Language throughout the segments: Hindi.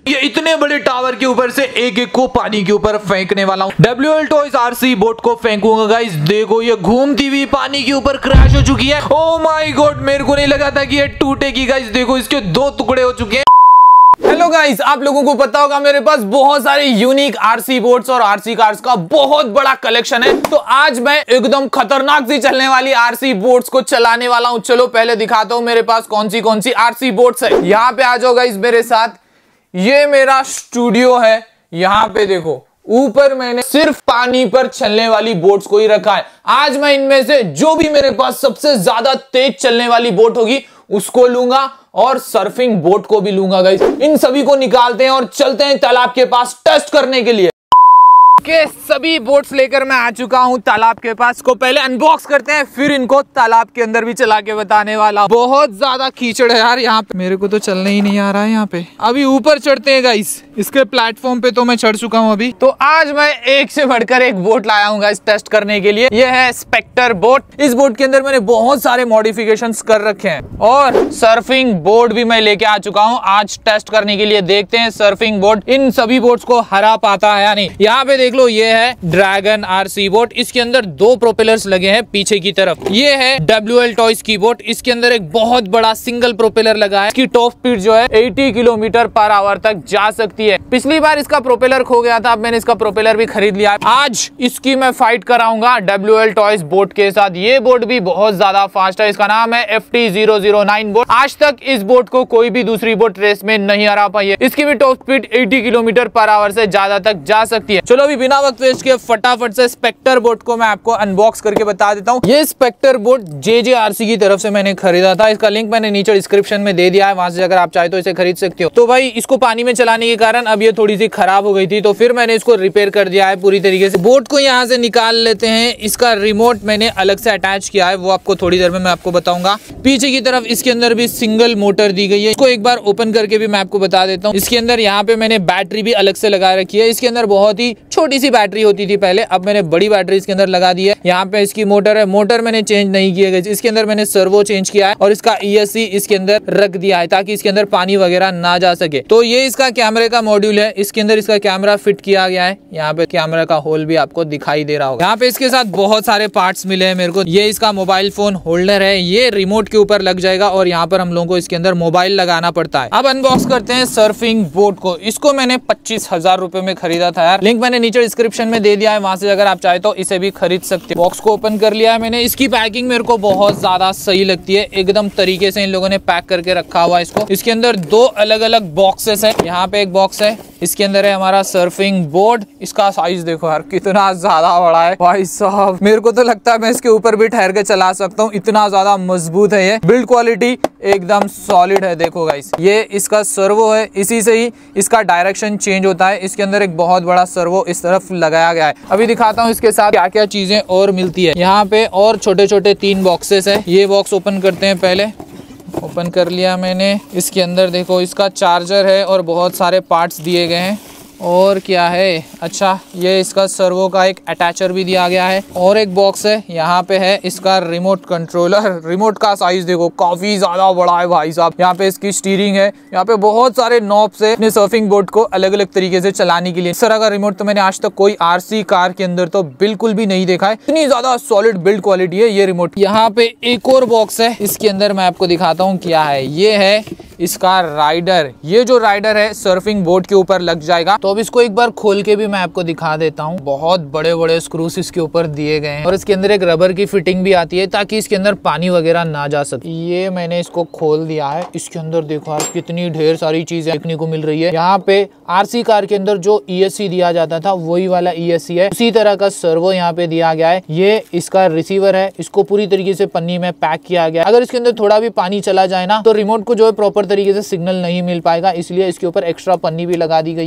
ये इतने बड़े टावर के ऊपर से एक एक को पानी के ऊपर फेंकने वाला हूँ। WL टॉयज RC बोट को फेंकूंगा गाइस। देखो ये घूमती हुई पानी के ऊपर क्रैश हो चुकी है। ओ माय गॉड, मेरे को नहीं लगा था कि ये टूटेगी गाइस। देखो इसके 2 टुकड़े हो चुके हैं। हेलो गाइस, आप लोगों को पता होगा मेरे पास बहुत सारे यूनिक RC बोट्स और RC कार्स का बहुत बड़ा कलेक्शन है। तो आज मैं एकदम खतरनाक सी चलने वाली RC बोट्स को चलाने वाला हूं। चलो पहले दिखाता हूं मेरे पास कौन सी RC बोट्स है। यहाँ पे आ जाओ गाइस मेरे साथ। ये मेरा स्टूडियो है। यहाँ पे देखो ऊपर मैंने सिर्फ पानी पर चलने वाली बोट्स को ही रखा है। आज मैं इनमें से जो भी मेरे पास सबसे ज्यादा तेज चलने वाली बोट होगी उसको लूंगा और सर्फिंग बोट को भी लूंगा गाइस। इन सभी को निकालते हैं और चलते हैं तालाब के पास टेस्ट करने के लिए। के सभी बोट्स लेकर मैं आ चुका हूं तालाब के पास। को पहले अनबॉक्स करते हैं, फिर इनको तालाब के अंदर भी चला के बताने वाला। बहुत ज्यादा कीचड़ है यार यहाँ पे, मेरे को तो चलने ही नहीं आ रहा है यहाँ पे। अभी ऊपर चढ़ते हैं गाइस। इसके प्लेटफॉर्म पे तो मैं चढ़ चुका हूँ अभी। तो आज मैं एक से बढ़कर एक बोट लाया हूँ गाइस टेस्ट करने के लिए। ये है स्पेक्टर बोट। इस बोट के अंदर मैंने बहुत सारे मॉडिफिकेशंस कर रखे हैं और सर्फिंग बोर्ड भी मैं लेके आ चुका हूँ आज टेस्ट करने के लिए। देखते हैं सर्फिंग बोट इन सभी बोट्स को हरा पाता है या नहीं। यहाँ पे देख लो, ये है ड्रैगन RC बोट। इसके अंदर 2 प्रोपेलर्स लगे हैं पीछे की तरफ। ये है WL टॉयज की बोट। इसके अंदर एक बहुत बड़ा सिंगल प्रोपेलर लगा है। इसकी टॉप स्पीड जो है 80 किलोमीटर पर आवर तक जा सकती है। पिछली बार इसका प्रोपेलर खो गया था, अब मैंने इसका प्रोपेलर भी खरीद लिया। आज इसकी मैं फाइट कराऊंगा WL टॉयज बोट के साथ। ये बोट भी बहुत ज्यादा फास्ट है। इसका नाम है FT009 बोट। आज तक इस बोट को कोई भी दूसरी बोट रेस में नहीं हरा पाई है। इसकी भी top speed 80 kilometre per hour से ज्यादा तक जा सकती है। चलो अभी बिना वक्त वेस्ट के फटाफट से स्पेक्टर बोट को मैं आपको अनबॉक्स करके बता देता हूँ। ये स्पेक्टर बोट JJ RC की तरफ से मैंने खरीदा था। इसका लिंक मैंने नीचे डिस्क्रिप्शन में दे दिया है, वहां से अगर आप चाहे तो इसे खरीद सकते हो। तो भाई इसको पानी में चलाने के कारण अब ये थोड़ी सी खराब हो गई थी, तो फिर मैंने इसको रिपेयर कर दिया है पूरी तरीके से। बोट को यहाँ से निकाल लेते हैं। इसका रिमोट मैंने अलग से अटैच किया है, वो आपको थोड़ी देर में मैं आपको बताऊंगा। पीछे की तरफ इसके अंदर भी सिंगल मोटर दी गई है। इसको एक बार ओपन करके भी मैं आपको बता देता हूँ। इसके अंदर यहाँ पे मैंने बैटरी भी अलग से लगा रखी है। इसके अंदर बहुत ही छोटी सी बैटरी होती थी पहले, अब मैंने बड़ी बैटरी इसके अंदर लगा दी है। यहाँ पे इसकी मोटर है, मोटर मैंने चेंज नहीं किया गया। इसके अंदर मैंने सर्वो चेंज किया है और इसका ESC इसके अंदर रख दिया है ताकि इसके अंदर पानी वगैरह ना जा सके। तो ये इसका कैमरे का मॉड्यूल है। इसके अंदर इसका कैमरा फिट किया गया है। यहाँ पे कैमरा का होल भी आपको दिखाई दे रहा होगा। यहाँ पे इसके साथ बहुत सारे पार्ट्स मिले हैं मेरे को। ये इसका मोबाइल फोन होल्डर है, ये रिमोट के ऊपर लग जाएगा और यहाँ पर हम लोगों को इसके अंदर मोबाइल लगाना पड़ता है। अब अनबॉक्स करते हैं सर्फिंग बोट को। इसको मैंने 25,000 रुपए में खरीदा था यार। लिंक मैंने नीचे डिस्क्रिप्शन में दे दिया है, वहां से अगर आप चाहे तो इसे भी खरीद सकते हो। बॉक्स को ओपन कर लिया है मैंने। इसकी पैकिंग मेरे को बहुत ज्यादा सही लगती है, एकदम तरीके से इन लोगों ने पैक करके रखा हुआ है इसको। इसके अंदर 2 अलग अलग बॉक्सेस है। यहाँ पे एक बॉक्स है, इसके अंदर है हमारा सर्फिंग बोर्ड। इसका साइज देखो यार कितना ज्यादा बड़ा है भाई साहब। मेरे को तो लगता है मैं इसके ऊपर भी ठहर के चला सकता हूँ, इतना ज्यादा मजबूत है ये। बिल्ड क्वालिटी एकदम सॉलिड है। देखो गाइस, ये इसका सर्वो है, इसी से ही इसका डायरेक्शन चेंज होता है। इसके अंदर एक बहुत बड़ा सर्वो इस तरफ लगाया गया है। अभी दिखाता हूँ इसके साथ क्या क्या चीजें और मिलती है। यहाँ पे और छोटे छोटे 3 बॉक्सेस है। ये बॉक्स ओपन करते हैं। पहले ओपन कर लिया मैंने। इसके अंदर देखो इसका चार्जर है और बहुत सारे पार्ट्स दिए गए हैं। और क्या है, अच्छा ये इसका सर्वो का एक अटैचर भी दिया गया है। और एक बॉक्स है, यहाँ पे है इसका रिमोट कंट्रोलर। रिमोट का साइज देखो काफी ज्यादा बड़ा है भाई साहब। यहाँ पे इसकी स्टीयरिंग है, यहाँ पे बहुत सारे नॉब्स है अपने सर्फिंग बोट को अलग अलग तरीके से चलाने के लिए। इस तरह का रिमोट तो मैंने आज तक कोई RC कार के अंदर तो बिल्कुल भी नहीं देखा है। इतनी ज्यादा सॉलिड बिल्ड क्वालिटी है ये रिमोट। यहाँ पे एक और बॉक्स है, इसके अंदर मैं आपको दिखाता हूँ क्या है। ये है इसका राइडर। ये जो राइडर है सर्फिंग बोट के ऊपर लग जाएगा। तो अब इसको एक बार खोल के भी मैं आपको दिखा देता हूँ। बहुत बड़े बड़े स्क्रूस इसके ऊपर दिए गए हैं और इसके अंदर एक रबर की फिटिंग भी आती है ताकि इसके अंदर पानी वगैरह ना जा सके। ये मैंने इसको खोल दिया है। इसके अंदर देखो आप कितनी ढेर सारी चीजें देखने को मिल रही है। यहाँ पे RC कार के अंदर जो ESC दिया जाता था वही वाला ESC है। उसी तरह का सर्वो यहाँ पे दिया गया है। ये इसका रिसीवर है, इसको पूरी तरीके से पन्नी में पैक किया गया है। अगर इसके अंदर थोड़ा भी पानी चला जाए ना तो रिमोट को जो है प्रॉपर तरीके से सिग्नल नहीं मिल पाएगा, इसलिए इसके ऊपर एक्स्ट्रा पन्नी भी लगा दी गई। यहाँ पे मैंने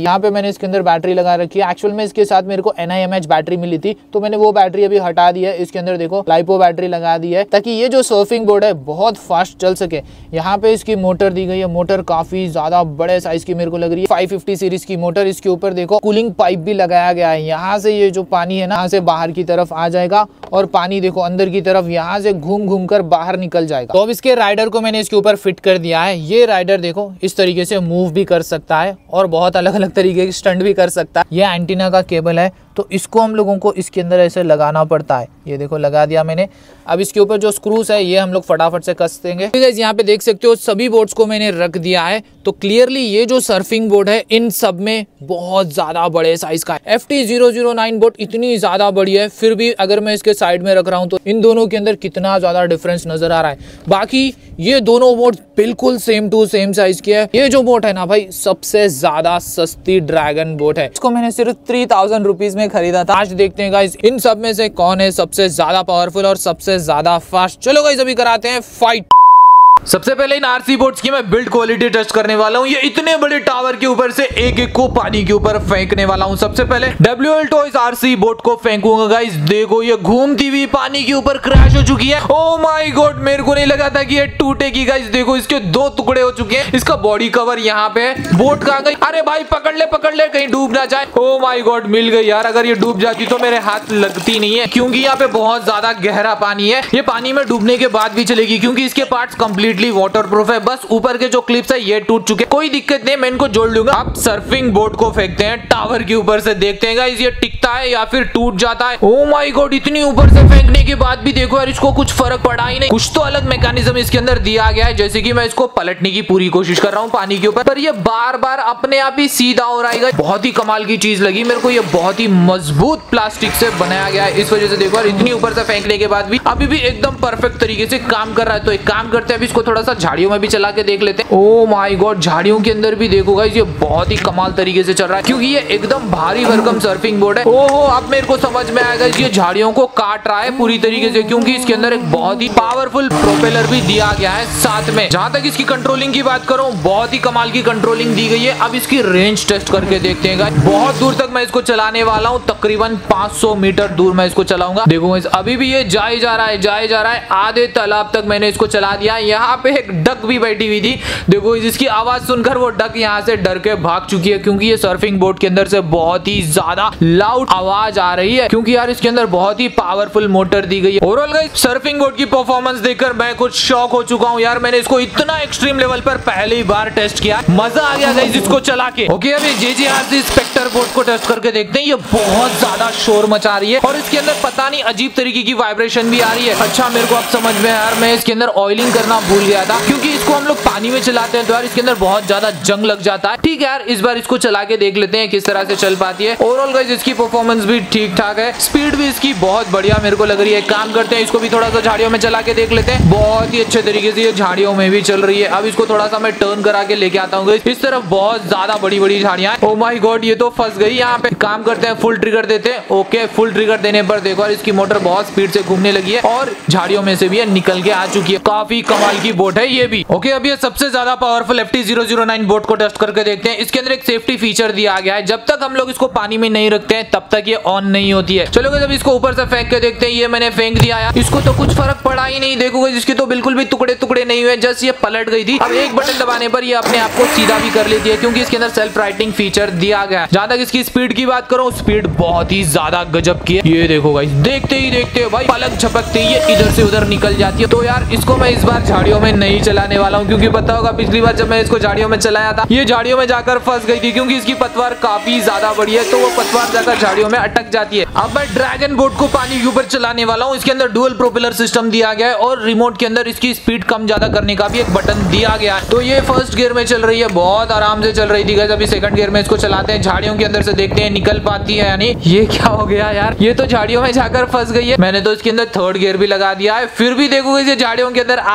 मैंने इसके अंदर बैटरी लगा रखी है। एक्चुअल में इसके साथ मेरे को NiMH बैटरी मिली थी, तो मैंने वो बैटरी अभी हटा दी है। इसके अंदर देखो लाइपो बैटरी लगा दी है, ताकि ये जो सर्फिंग बोर्ड है बहुत फास्ट चल सके। यहाँ पे इसकी मोटर दी गई है, मोटर काफी ज्यादा बड़े साइज की मेरे को लग रही है, 550 सीरीज की मोटर। इसके ऊपर देखो कूलिंग पाइप भी लगाया गया है। यहाँ से ये जो पानी है ना, यहाँ से बाहर की तरफ आ जाएगा और पानी देखो अंदर की तरफ यहाँ से घूम घूम कर बाहर निकल जाएगा। तो अब इसके राइडर को मैंने इसके ऊपर फिट कर दिया है। ये राइडर देखो इस तरीके से मूव भी कर सकता है और बहुत अलग अलग तरीके की स्टंट भी कर सकता है। ये एंटीना का केबल है, तो इसको हम लोगों को इसके अंदर ऐसे लगाना पड़ता है। ये देखो लगा दिया मैंने। अब इसके ऊपर जो स्क्रूज है ये हम लोग फटाफट से कस देंगे। यहाँ पे देख सकते हो सभी बोर्ड्स को मैंने रख दिया है। तो क्लियरली ये जो सर्फिंग बोर्ड है इन सब में बहुत ज्यादा बड़े साइज का है। FT009 बोर्ड इतनी ज्यादा बड़ी है, फिर भी अगर मैं इसके साइड में रख रहा हूँ तो इन दोनों के अंदर कितना ज्यादा डिफरेंस नजर आ रहा है। बाकी ये दोनों बोर्ड बिल्कुल सेम टू सेम साइज के है। ये जो बोट है ना भाई, सबसे ज्यादा सस्ती ड्रैगन बोट है। इसको मैंने सिर्फ 3000 रुपीज में खरीदा था। आज देखते हैं गाइस इन सब में से कौन है सबसे ज्यादा पावरफुल और सबसे ज्यादा फास्ट। चलो गाइस अभी कराते हैं फाइट। सबसे पहले इन आरसी बोट्स की मैं बिल्ड क्वालिटी टेस्ट करने वाला हूँ। ये इतने बड़े टावर के ऊपर से एक एक को पानी के ऊपर फेंकने वाला हूँ। सबसे पहले WL टॉयज आरसी बोट को फेंकूंगा गाइस। देखो ये घूमती हुई पानी के ऊपर क्रैश हो चुकी है। ओ माय गॉड, मेरे को नहीं लगा था कि ये टूटेगी गाइस। देखो इसके 2 टुकड़े हो चुके हैं। इसका बॉडी कवर यहाँ पे है। बोट कहाँ गई? अरे भाई पकड़ ले कहीं डूब ना जाए। ओ माय गॉड मिल गई यार। अगर ये डूब जाती तो मेरे हाथ लगती नहीं है, क्योंकि यहाँ पे बहुत ज्यादा गहरा पानी है। ये पानी में डूबने के बाद भी चलेगी, क्योंकि इसके पार्ट्स कंप्लीटली वाटर प्रूफ है। बस ऊपर के जो क्लिप्स है ये टूट चुके, कोई दिक्कत नहीं, मैं इनको जोड़ लूंगा। अब सर्फिंग बोट को फेंकते हैं टावर के ऊपर से, देखते हैं गाइस ये टिकता है या फिर टूट जाता है। ओ माय गॉड, इतनी ऊपर से फेंकने के बाद भी देखो यार इसको कुछ फर्क पड़ा ही नहीं। कुछ तो अलग मैकेनिज्म इसके अंदर दिया गया है, जैसे कि मैं इसको पलटने की पूरी कोशिश कर रहा हूँ पानी के ऊपर, पर ये बार बार अपने आप ही सीधा हो रहा है। बहुत ही कमाल की चीज लगी मेरे को। ये बहुत ही मजबूत प्लास्टिक से बनाया गया है, इस वजह से देखो यार इतनी ऊपर से फेंकने के बाद भी अभी भी एकदम परफेक्ट तरीके से काम कर रहा है। तो एक काम करते हैं, अभी इसको थोड़ा सा झाड़ियों में भी चला के देख लेते हैं। ओ माय गॉड, झाड़ियों के अंदर भी देखो गाइस ये बहुत ही कमाल तरीके से चल रहा है, क्योंकि ये एकदम भारी भरकम सर्फिंग बोर्ड है। ओहो, अब मेरे को समझ में आएगा, ये झाड़ियों को काट रहा है पूरी तरीके से, क्योंकि इसके अंदर एक बहुत ही पावरफुल प्रोपेलर भी दिया गया है साथ में। जहां तक इसकी कंट्रोलिंग की बात करूं, बहुत ही कमाल की कंट्रोलिंग दी गई है। अब इसकी रेंज टेस्ट करके देखते हैं गाइस। बहुत दूर तक मैं इसको चलाने वाला हूं, तकरीबन 500 मीटर दूर मैं इसको चलाऊंगा। देखो अभी भी ये जाए जा रहा है। आधे तालाब तक मैंने इसको चला दिया। यहाँ पे एक डक भी बैठी हुई थी, देखो इसकी आवाज सुनकर वो डक यहाँ से डर के भाग चुकी है, क्योंकि ये सर्फिंग बोट के अंदर से बहुत ही ज्यादा लाउड आवाज आ रही है, क्योंकि यार इसके अंदर बहुत ही पावरफुल मोटर दी गई है। ओवरऑल गाइस सर्फिंग बोट की परफॉर्मेंस देखकर मैं कुछ शॉक हो चुका हूँ यार। मैंने इसको इतना एक्सट्रीम लेवल पर पहली बार टेस्ट किया, मजा आ गया गाइस इसको चला के। ओके, अभी JJRC स्पेक्टर बोट को टेस्ट करके देखते हैं। ये बहुत ज्यादा शोर मचा रही है और इसके अंदर पता नहीं अजीब तरीके की वाइब्रेशन भी आ रही है। अच्छा, मेरे को अब समझ में यार, मैं इसके अंदर ऑयलिंग करना भूल गया था, क्योंकि इसको हम लोग पानी में चलाते हैं तो यार इसके अंदर बहुत ज्यादा जंग लग जाता है। ठीक है यार, इस बार इसको चला के देख लेते हैं किस तरह से चल पाती है। ओवरऑल गाइस इसकी परफॉर्मेंस भी ठीक ठाक है, स्पीड भी इसकी बहुत बढ़िया मेरे को लग रही है। काम करते हैं, इसको भी थोड़ा सा झाड़ियों में चला के देख लेते हैं। बहुत ही अच्छे तरीके से ये झाड़ियों में भी चल रही है। अब इसको थोड़ा सा मैं टर्न करा के लेके आता हूँ। इस तरफ बहुत ज्यादा बड़ी बड़ी झाड़ियां। ओ माय गॉड, ये तो फंस गई यहाँ पे। काम करते हैं, फुल ट्रिगर देते हैं। ओके, फुल ट्रिगर देने पर देखो यार इसकी मोटर बहुत स्पीड से घूमने लगी है और झाड़ियों में से भी निकल के आ चुकी है। काफी कमाल की बोट है ये भी। ओके, अब ये सबसे ज्यादा पावरफुल FT009 बोट को टेस्ट करके देखते हैं। इसके अंदर एक सेफ्टी फीचर दिया गया है, जब तक हम लोग इसको पानी में नहीं रखते हैं तब तक ये ऑन नहीं होती है। चलो जब इसको ऊपर से फेंक के देखते हैं। ये मैंने फेंक दिया यार, इसको तो कुछ फर्क पड़ा ही नहीं। देखोगे इसके तो बिल्कुल भी टुकड़े टुकड़े नहीं हुए, जस्ट ये पलट गई थी। अब एक बटन दबाने पर ये अपने आप को सीधा भी कर लेती है, क्योंकि इसके अंदर सेल्फ राइटिंग फीचर दिया गया है। जहां तक इसकी स्पीड की बात करूं, स्पीड बहुत ही ज्यादा गजब की है। ये देखो गाइस, देखते ही देखते भाई पलक झपकते ही ये इधर से उधर निकल जाती है। तो यार इसको मैं इस बार झाड़ियों में नहीं चलाने वाला हूँ, क्योंकि पता होगा पिछली बार जब मैं इसको झाड़ियों में चलाया था ये झाड़ियों में जाकर फंस गई थी, क्योंकि इसकी पतवार काफी ज्यादा बड़ी है, तो वो पतवार जाकर झाड़ियों में अटक जाती है। अब मैं ड्रैगन बोट को पानी के ऊपर चलाने वाला हूँ। इसके अंदर डुअल प्रोपेलर सिस्टम दिया गया है और रिमोट के अंदर इसकी स्पीड कम ज्यादा करने का भी एक बटन दिया गया है। तो ये फर्स्ट गियर में चल रही है, बहुत आराम से चल रही थी गाइस। अभी सेकंड गियर में इसको चलाते हैं, झाड़ियों के अंदर से देखते हैं निकल पाती है यानी। ये क्या हो गया यार, ये तो झाड़ियों में जाकर फंस गई है। मैंने तो इसके अंदर थर्ड गियर भी लगा दिया है, फिर भी देखोगे ये झाड़ियों के अंदर आगे भी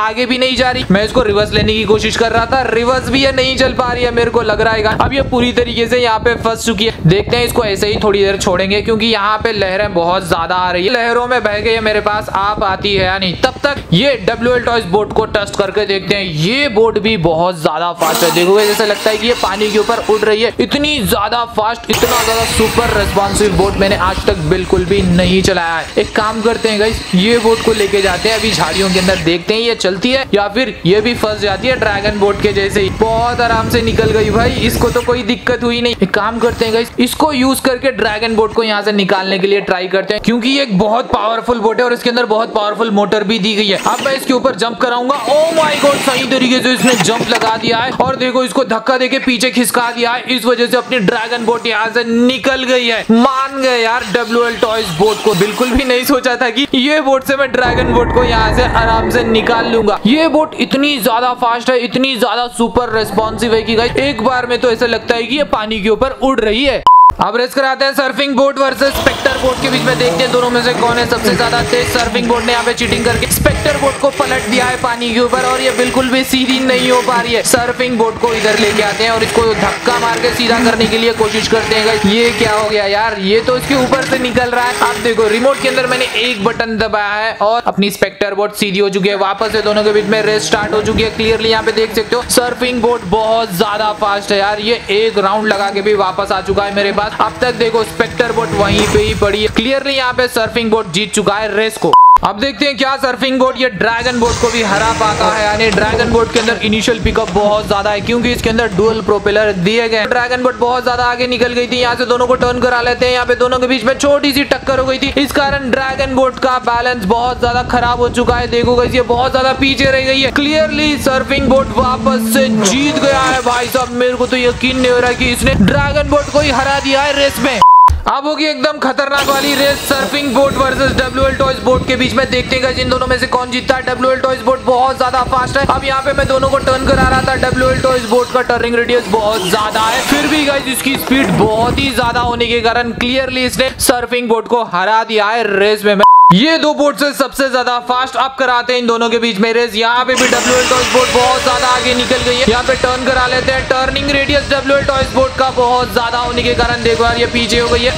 नहीं जा रही। मैं इसको रिवर्स लेने की कोशिश कर रहा था, रिवर्स भी ये नहीं चल पा रही है, मेरे को लग रहा है। अब ये पूरी तरीके से यहाँ पे फंस चुकी है। देखते हैं इसको ऐसे ही थोड़ी देर छोड़ेंगे, क्योंकि यहाँ पे लहरें बहुत ज्यादा आ रही है। लहरों में बह गई मेरे पास, आप आती है या नहीं। तब तक ये WL टॉयज बोट को टेस्ट करके देखते हैं। ये बोट भी बहुत ज्यादा फास्ट है, देखोगे जैसे लगता है कि ये पानी के ऊपर उड़ रही है। इतनी ज्यादा फास्ट, इतना ज्यादा सुपर रेस्पॉन्सिव बोट मैंने आज तक बिल्कुल भी नहीं चलाया है। एक काम करते हैं गाइस, ये बोट को लेके जाते हैं अभी झाड़ियों के अंदर, देखते हैं ये चलती है या फिर ये भी फंस जाती है ड्रैगन बोट के जैसे ही। बहुत आराम से निकल गई भाई, इसको तो कोई दिक्कत हुई नहीं। एक काम करते हैं गाइस, इसको यूज करके ड्रैगन बोट को यहाँ से निकालने के लिए ट्राई करते हैं, क्योंकि ये एक बहुत पावरफुल बोट है और इसके अंदर बहुत पावरफुल मोटर भी दी गई है। अब मैं इसके ऊपर जंप कराऊंगा। ओ माय गॉड, सही तरीके से इसने जंप लगा दिया है और देखो इसको धक्का देके पीछे खिसका दिया है। इस वजह से अपनी ड्रैगन बोट यहाँ से निकल गई है। मान गए यार WL टॉयज बोट को, बिल्कुल भी नहीं सोचा था कि ये बोट से मैं ड्रैगन बोट को यहाँ से आराम से निकाल लूंगा। ये बोट इतनी ज्यादा फास्ट है, इतनी ज्यादा सुपर रेस्पॉन्सिव है कि गाइस एक बार में तो ऐसा लगता है कि ये पानी के ऊपर उड़ रही है। अब रेस कराते हैं surfing boat versus spectre boat के बीच में, देखते हैं दोनों में से कौन है सबसे ज्यादा तेज। सर्फिंग बोट ने यहाँ पे चीटिंग करके स्पेक्टर बोट को पलट दिया है पानी के ऊपर और ये बिल्कुल भी सीधी नहीं हो पा रही है। सर्फिंग बोट को इधर लेके आते हैं और इसको धक्का मार के सीधा करने के लिए कोशिश करते हैं। ये क्या हो गया यार, ये तो इसके ऊपर से निकल रहा है। अब देखो रिमोट के अंदर मैंने एक बटन दबाया है और अपनी स्पेक्टर बोट सीधी हो चुकी है। वापस से दोनों के बीच में रेस स्टार्ट हो चुकी है। क्लियरली यहाँ पे देख सकते हो सर्फिंग बोट बहुत ज्यादा फास्ट है यार, ये एक राउंड लगा के भी वापस आ चुका है मेरे पास। अब तक देखो स्पेक्टर बोट वहीं पे ही पड़ी है। क्लियरली यहाँ पे सर्फिंग बोट जीत चुका है रेस को। अब देखते हैं क्या सर्फिंग बोट ये ड्रैगन बोट को भी हरा पाता है। यानी ड्रैगन बोट के अंदर इनिशियल पिकअप बहुत ज्यादा है, क्योंकि इसके अंदर डुअल प्रोपेलर दिए गए। ड्रैगन बोट बहुत ज्यादा आगे निकल गई थी, यहाँ से दोनों को टर्न करा लेते हैं। यहाँ पे दोनों के बीच में छोटी सी टक्कर हो गई थी, इस कारण ड्रैगन बोट का बैलेंस बहुत ज्यादा खराब हो चुका है। देखो गाइस ये बहुत ज्यादा पीछे रह गई है। क्लियरली सर्फिंग बोट वापस से जीत गया है भाई साहब। मेरे को तो यकीन नहीं हो रहा कि इसने ड्रैगन बोट को ही हरा दिया है रेस में। अब होगी एकदम खतरनाक वाली race surfing boat versus WL toys boat के बीच में, देखते हैं इन दोनों में से कौन जीतता है। WL टॉयज बोट बहुत ज्यादा फास्ट है। अब यहाँ पे मैं दोनों को टर्न करा रहा था, WL टॉयज बोट का टर्निंग रेडियस बहुत ज्यादा है, फिर भी गाइस इसकी स्पीड बहुत ही ज्यादा होने के कारण क्लियरली इसने सर्फिंग बोट को हरा दिया है रेस में। ये दो बोट से सबसे ज्यादा फास्ट। अब कराते हैं इन दोनों के बीच में रेस। यहाँ पे भी WL टॉयज बोट बहुत ज्यादा आगे निकल गई है। यहाँ पे टर्न करा लेते हैं। Turning radius WL toys boat का बहुत ज्यादा होने के कारण देखो यार ये पीछे हो गई है।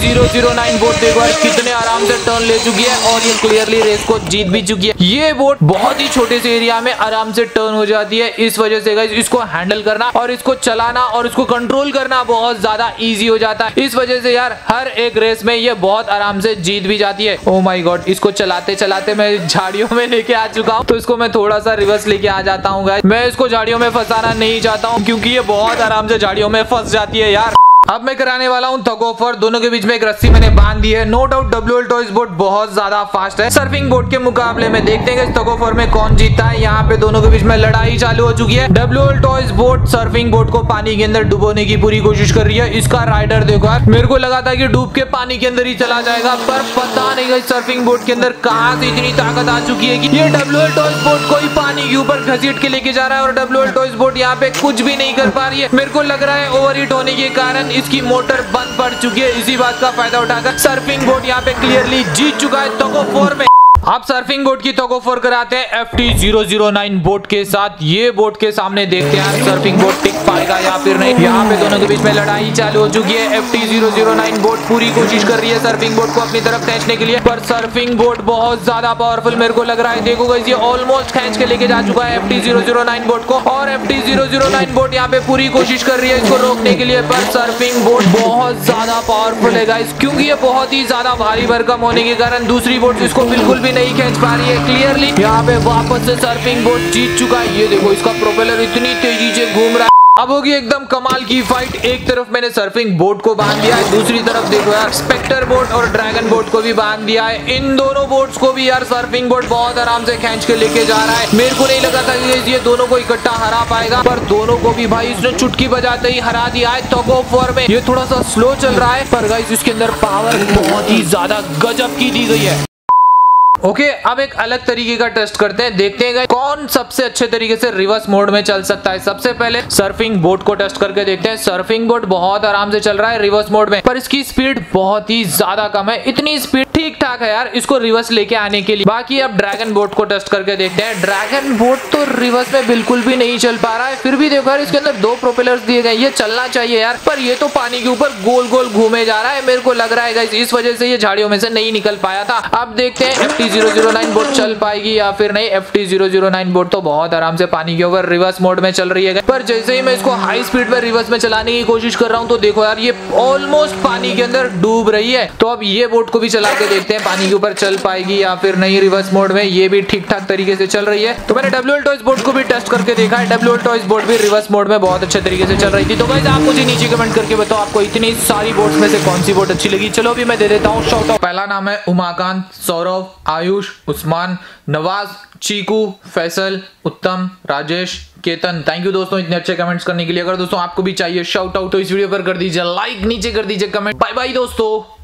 FT009 बोट देखो यार कितने आराम से टर्न ले चुकी है और ये क्लियरली रेस को जीत भी चुकी है। ये बोट बहुत ही छोटे से एरिया में आराम से टर्न हो जाती है, इस वजह से गाइस इसको हैंडल करना और इसको चलाना और इसको कंट्रोल करना बहुत ज्यादा ईजी हो जाता है। इस वजह से यार हर एक रेस में ये बहुत आराम से जीत भी जाती है। ओ माय गॉड, इसको चलाते चलाते मैं झाड़ियों में लेके आ चुका हूँ, तो इसको मैं थोड़ा सा रिवर्स लेके आ जाता हूँ गाइस। मैं इसको झाड़ियों में फंसाना नहीं चाहता हूँ, क्योंकि ये बहुत आराम से झाड़ियों में फंस जाती है यार। अब मैं कराने वाला हूँ थग ऑफ वार। दोनों के बीच में एक रस्सी मैंने बांध दी है। No doubt WL toys boat बहुत ज्यादा फास्ट है सर्फिंग बोट के मुकाबले में। देखते हैं थग ऑफ वार में कौन जीतता है। यहाँ पे दोनों के बीच में लड़ाई चालू हो चुकी है। WL toys boat surfing boat को पानी के अंदर डुबोने की पूरी कोशिश कर रही है। इसका राइडर देखो यार, मेरे को लगा था कि डूब के पानी के अंदर ही चला जाएगा, पर पता नहीं गाइस सर्फिंग बोट के अंदर कहाँ से इतनी ताकत आ चुकी है कि ये WL टॉयज बोट को ही पानी के ऊपर घसीट के लेके जा रहा है और WL टॉयज बोट यहाँ पे कुछ भी नहीं कर पा रही है। मेरे को लग रहा है ओवरहीट होने के कारण इसकी मोटर बंद पड़ चुकी है। इसी बात का फायदा उठाकर सर्फिंग बोट यहाँ पे क्लियरली जीत चुका है थग ऑफ वार में। आप सर्फिंग बोट की थग ऑफ वार कराते हैं FT009 बोट के साथ। ये बोट के सामने देखते हैं सर्फिंग बोट टिक पाएगा या फिर नहीं। यहाँ पे दोनों के बीच में लड़ाई चालू हो चुकी है। FT009 बोट पूरी कोशिश कर रही है सर्फिंग बोट को अपनी तरफ खींचने के लिए, पर सर्फिंग बोट बहुत ज्यादा पावरफुल मेरे को लग रहा है। देखो गाइस ये ऑलमोस्ट खींच के लेके जा चुका है FT009 बोट को और FT009 बोट यहाँ पे पूरी कोशिश कर रही है इसको रोकने के लिए, पर सर्फिंग बोट बहुत ज्यादा पावरफुल है गाइस, क्योंकि ये बहुत ही ज्यादा भारी भरकम होने के कारण दूसरी बोट इसको बिल्कुल भी नहीं खींच पा रही है। क्लियरली यहाँ पे वापस से सर्फिंग बोट जीत चुका है। ये देखो इसका प्रोपेलर इतनी तेजी से घूम रहा है। अब होगी एकदम कमाल की फाइट। एक तरफ मैंने सर्फिंग बोट को बांध दिया है, दूसरी तरफ देखो यार स्पेक्टर बोट और ड्रैगन बोट को भी बांध दिया है। इन दोनों बोट्स को भी यार सर्फिंग बोट बहुत आराम से खींच के लेके जा रहा है। मेरे को नहीं लगा था कि ये दोनों को इकट्ठा हरा पाएगा, पर दोनों को भी भाई इसने चुटकी बजाते ही हरा दिया है थग ऑफ वार में। ये थोड़ा सा स्लो चल रहा है, पर गाइस इसके अंदर पावर बहुत ही ज्यादा गजब की दी गई है। ओके, अब एक अलग तरीके का टेस्ट करते हैं, देखते हैं कौन सबसे अच्छे तरीके से रिवर्स मोड में चल सकता है। सबसे पहले सर्फिंग बोट को टेस्ट करके देखते हैं। सर्फिंग बोट बहुत आराम से चल रहा है रिवर्स मोड में, पर इसकी स्पीड बहुत ही ज्यादा कम है। इतनी स्पीड ठीक ठाक है यार इसको रिवर्स लेके आने के लिए। बाकी अब ड्रैगन बोट को टेस्ट करके देखते हैं। ड्रैगन बोट तो रिवर्स में बिल्कुल भी नहीं चल पा रहा है, फिर भी देखो यार इसके अंदर 2 प्रोपेलर्स दिए गए, ये चलना चाहिए यार, पर ये तो पानी के ऊपर गोल गोल घूमे जा रहा है। मेरे को लग रहा है गाइस इस वजह से ये झाड़ियों में से नहीं निकल पाया था। अब देखते हैं FT009 बोट चल पाएगी या फिर नहीं। FT009 बोट तो बहुत आराम से पानी के ऊपर रिवर्स मोड में चल रही है, पर जैसे ही मैं इसको हाई स्पीड में रिवर्स में चलाने की कोशिश कर रहा हूँ तो देखो यार ये ऑलमोस्ट पानी के अंदर डूब रही है। तो अब ये बोट को भी चला के देखते हैं पानी के ऊपर चल पाएगी या फिर नहीं रिवर्स मोड में। ये भी ठीक ठाक तरीके से चल रही है। तो मैंने WL टॉयज बोट को भी टेस्ट करके देखा है। WL टॉयज बोट भी रिवर्स मोड में बहुत अच्छे तरीके से चल रही थी। तो गाइस आप मुझे नीचे कमेंट करके बताओ आपको इतनी सारी बोट्स में से कौन सी बोट अच्छी लगी। चलो अभी मैं दे देता हूँ शाउट आउट। पहला नाम है उमाकांत, सौरभ, आयुष, उस्मान, नवाज, चीकू, फैसल, उत्तम, राजेश, केतन। थैंक यू दोस्तों इतने अच्छे कमेंट्स करने के लिए। अगर दोस्तों आपको भी चाहिए शाउट आउट तो इस वीडियो पर कर दीजिए लाइक, नीचे कर दीजिए कमेंट। बाय बाय दोस्तों।